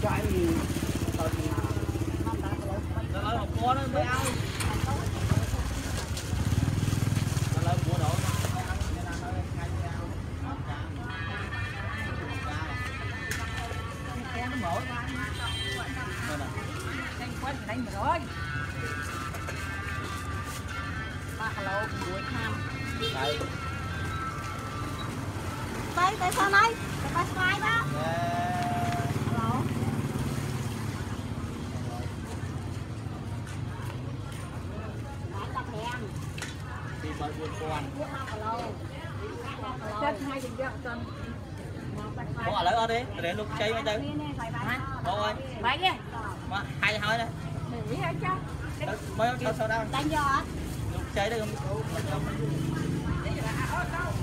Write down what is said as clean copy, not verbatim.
một con nó mới ăn. Đánh rồi. 3 kg muối tham. Đây. Đây sao này? Đây xoay đó. Alo. Bán tập hèn. Đi bao nhiêu con? 2 kg. Chân 2 kg cân. Có ở lấy đi, để lúc chơi mấy tư. Đâu ơi. Bảy kia. Mà hai hơi đây. Để hết cho. Mới sao đâu. Đánh giò. Lúc chơi đấy không.